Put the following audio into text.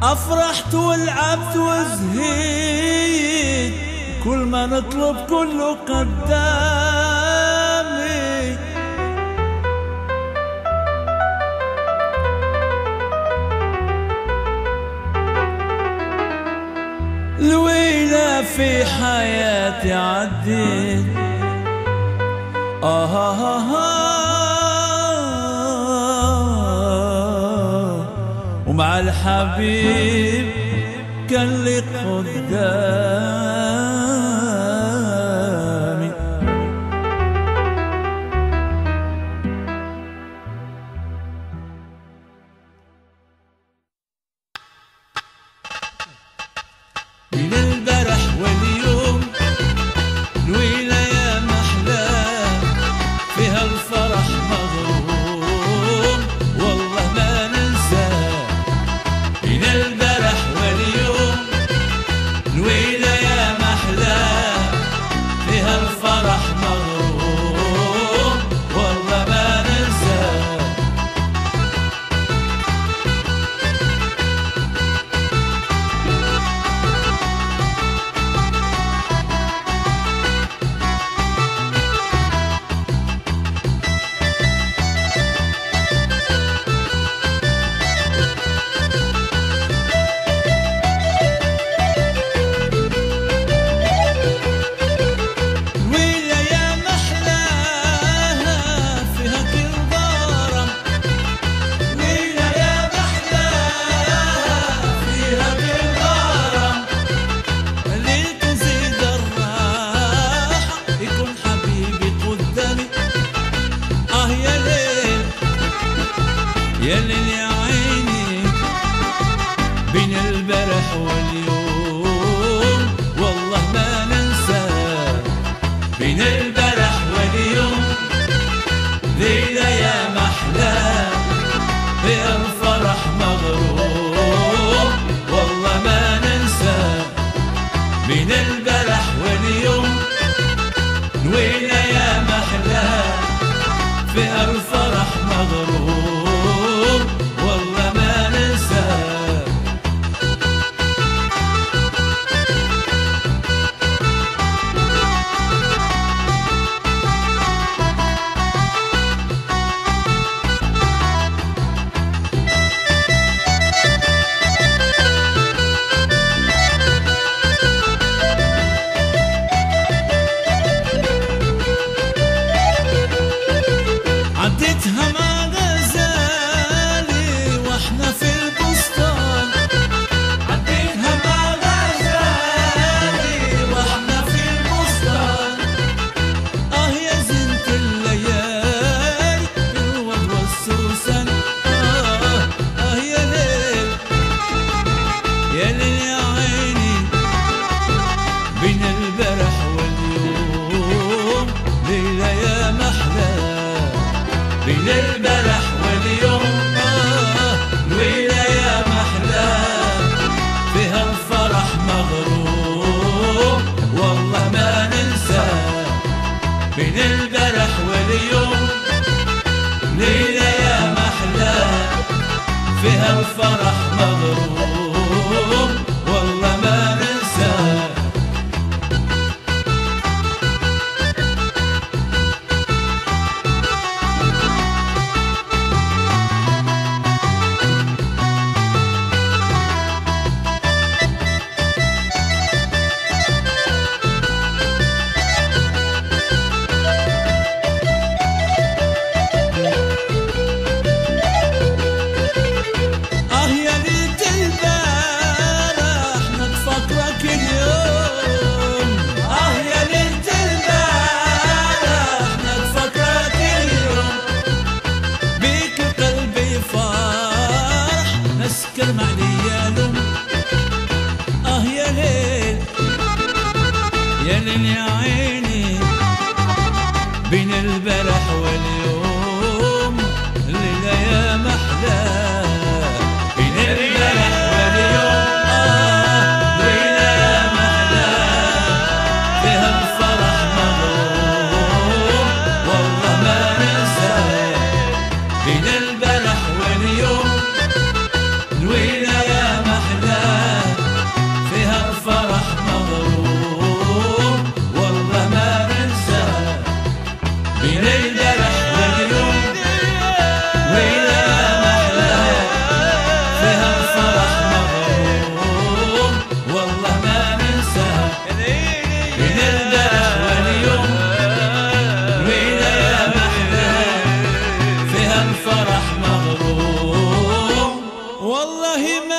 أفرحت ولعبت وزهيت، كل ما نطلب كله قدامي. الويلة في حياتي عديت ومع الحبيب كان لي قدامي. من البرح واليوم الويلة يا محلاه، فيها الفرح مغروم والله ما ننساه. من البرح واليوم الويلة يا محلاه، فيها الفرح مغروم والله ما ننساه. يا ليل يا عيني بين البرح واليوم والله ما ننساه. بين البرح واليوم ليلة يا محلاه، فيها الفرح مغروم والله ما ننساه. بين البرح واليوم ليلة يا محلاه، فيها الفرح مغروم والله ما ننساه. عديتها مع غزالي واحنا في البستان، عديتها مع غزالي واحنا في البستان. يا زينة الليالي الورد والسوسن، يا ليل يا ليل يا عيني بين البرح واليوم ليلة يا محلاه. بين البرح واليوم ليلة يا محلاه، فيها الفرح مغروم والله ما ننساه. بين البرح واليوم ليلة يا محلاه، فيها الفرح مغروم والله ما ننساه. مع ليالهم يا ليل يا ليل يا عيني بين البرح واليوم الليلة يا محلاه. بين البرح واليوم ليلة يا محلاه، فيها الفرح مغروم والله ما ننساه. بين البرح واليوم ليلة يا محلاه، والله ما